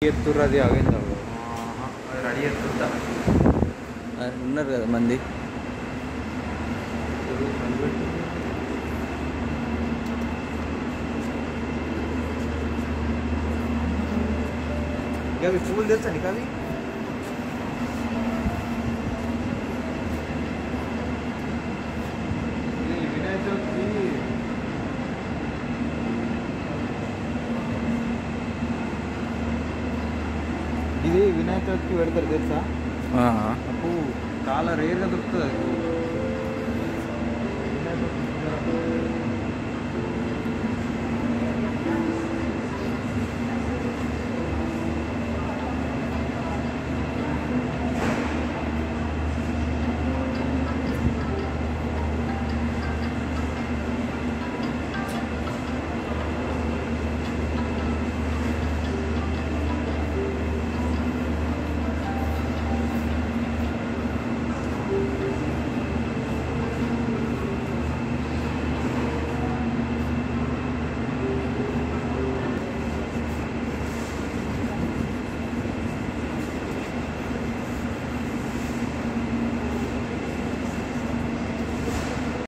ఎత్తుర్రది ఆగింది రెడీ ఎత్తుతా ఉన్నారు కదా మంది అవి పూలు తెలుసా నీకు అవి వినాయక చవితి ఇది వినాయక చవితికి పెడతారు తెలుసా అప్పుడు చాలా రేర్గా దొరుకుతుంది అది వినాయక చవితి